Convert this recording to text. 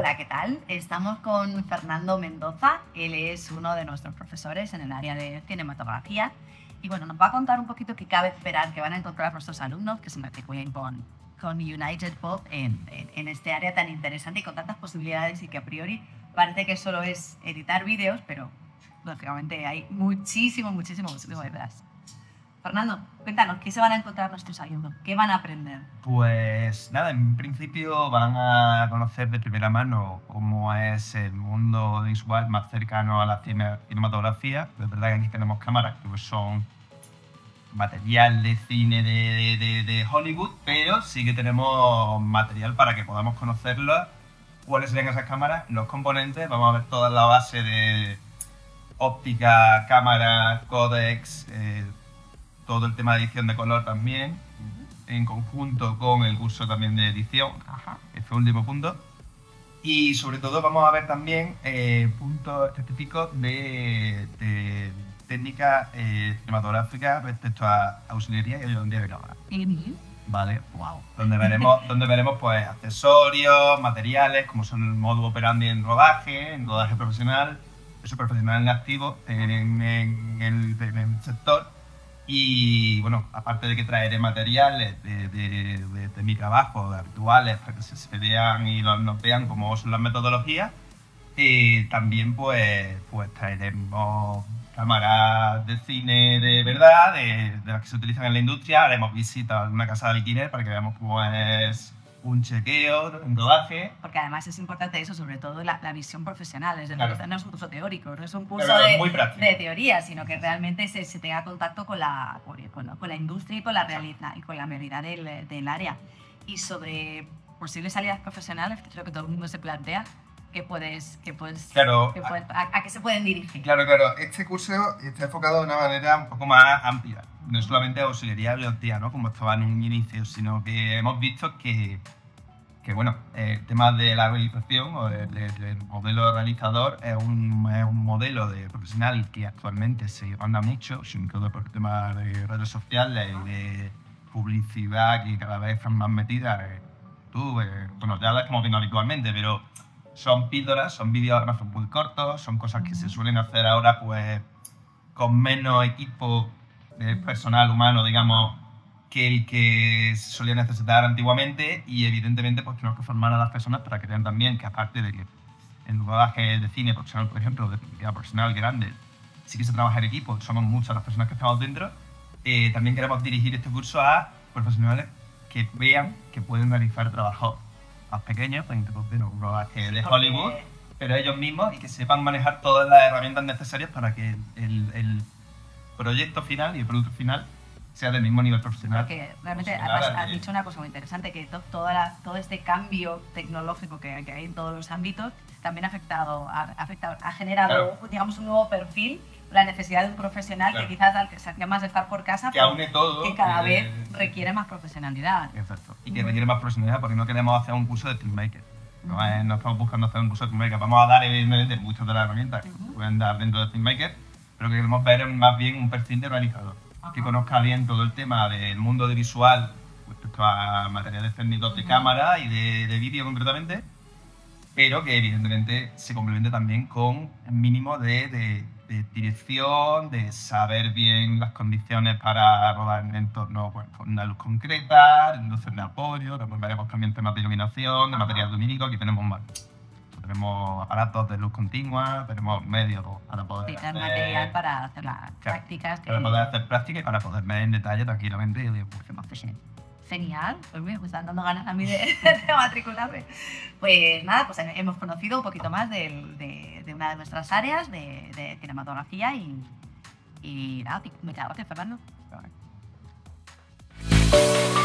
Hola, ¿qué tal? Estamos con Fernando Mendoza. Él es uno de nuestros profesores en el área de cinematografía. Y bueno, nos va a contar un poquito qué cabe esperar que van a encontrar nuestros alumnos que se matriculen con United Pop en este área tan interesante y con tantas posibilidades, y que a priori parece que solo es editar vídeos, pero lógicamente hay muchísimo detrás. Fernando, cuéntanos, ¿qué se van a encontrar nuestros alumnos? ¿Qué van a aprender? Pues nada, en principio van a conocer de primera mano cómo es el mundo visual más cercano a la cinematografía. Es verdad que aquí tenemos cámaras que pues son material de cine de Hollywood, pero sí que tenemos material para que podamos conocerlas, cuáles serían esas cámaras, los componentes. Vamos a ver toda la base de óptica, cámara, códex, todo el tema de edición de color también, en conjunto con el curso también de edición, este último punto. Y sobre todo vamos a ver también puntos específicos de técnica cinematográfica respecto a auxiliaría y ayudantías de cámara. Vale, Wow. donde veremos pues accesorios, materiales, como son el modus operandi en rodaje profesional, eso profesional en activo en el sector. Y bueno, aparte de que traeré materiales de mi trabajo, habituales, para que se vean y nos vean cómo son las metodologías, también pues traeremos cámaras de cine de verdad, de las que se utilizan en la industria. Haremos visitas a alguna casa de alquiler para que veamos cómo es un chequeo, un rodaje. Porque además es importante eso, sobre todo la visión profesional. Es decir, Claro. no es un curso teórico, no es un curso Claro, muy práctico. de teoría, sino que realmente se tenga contacto con la industria y con la realidad y con la realidad del área. Y sobre posibles salidas profesionales, que creo que todo el mundo se plantea, Claro. ¿a qué se pueden dirigir? Claro. Este curso está enfocado de una manera un poco más amplia. No solamente auxiliaría y ayudantía, ¿no?, como estaba en un inicio, sino que hemos visto que bueno, el tema de la realización o del modelo realizador es un modelo de profesional que actualmente se anda mucho, sobre todo por el tema de redes sociales y de publicidad que cada vez están más metidas en YouTube. Bueno, ya las estamos viendo habitualmente, pero son píldoras, son vídeos muy cortos, son cosas que se suelen hacer ahora pues con menos equipo personal humano, digamos, que el que se solía necesitar antiguamente. Y evidentemente pues tenemos que formar a las personas para que vean también que, aparte de que en rodaje de cine profesional, por ejemplo, de profesional grande, sí que se trabaja en equipo, somos muchas las personas que estamos dentro. También queremos dirigir este curso a profesionales que vean que pueden realizar trabajos más pequeños, pues interrumpir un rodaje de Hollywood, pero ellos mismos, y que sepan manejar todas las herramientas necesarias para que el proyecto final y el producto final sea del mismo nivel profesional. Porque realmente has dicho una cosa muy interesante, que todo este cambio tecnológico que hay en todos los ámbitos también ha generado, claro, digamos, un nuevo perfil, la necesidad de un profesional, claro, que quizás al que se hacía más de estar por casa, que aúne todo, que cada vez requiere más profesionalidad. Exacto, y que requiere más profesionalidad, porque no queremos hacer un curso de filmmaker. No estamos buscando hacer un curso de filmmaker. Vamos a dar, evidentemente, muchas de las herramientas que pueden dar dentro de filmmaker, pero que queremos ver más bien un perfil de realizador, que conozca bien todo el tema del mundo de visual respecto a materiales técnicos de cámara y de vídeo concretamente, pero que evidentemente se complemente también con el mínimo de dirección, de saber bien las condiciones para rodar en entorno, bueno, con una luz concreta, luces de apoyo. Después veremos también temas de iluminación, de material lumínico. Aquí tenemos aparatos de luz continua, tenemos medios para poder hacer material para hacer las prácticas. Para poder hacer prácticas y para poder ver en detalle tranquilamente y de Genial, pues me están dando ganas a mí de matricularme. Pues nada, pues hemos conocido un poquito más de una de nuestras áreas de cinematografía y nada, muchas gracias, Fernando.